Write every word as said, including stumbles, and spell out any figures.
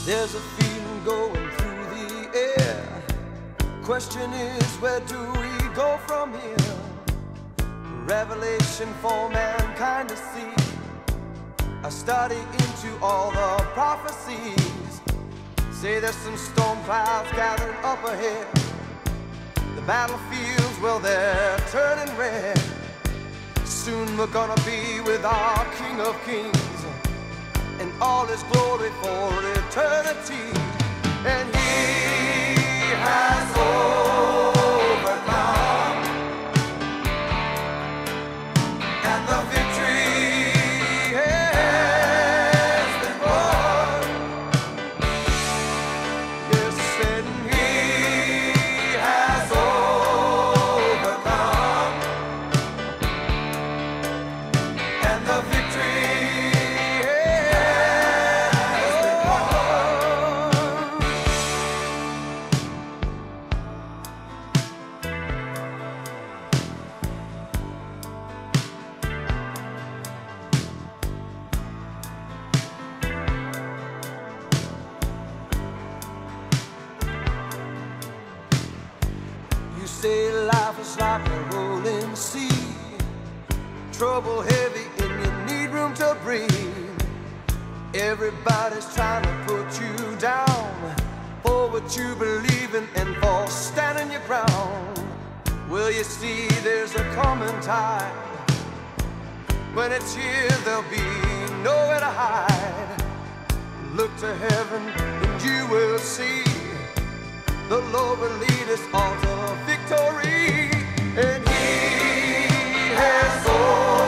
There's a feeling going through the air. Question is, where do we go from here? Revelation for mankind to see, a study into all the prophecies. Say there's some storm clouds gathering up ahead. The battlefields, well, they're turning red. Soon we're gonna be with our King of Kings in all his glory for eternity. And he has overcome, and the victory has been won. Yes, and he has overcome, and the victory. Say life is like a rolling sea, trouble heavy and you need room to breathe. Everybody's trying to put you down for what you believe in and for standing your ground. Well, you see, there's a coming time. When it's here, there'll be nowhere to hide. Look to heaven and you will see the Lord will lead us all to victory, and he has overcome.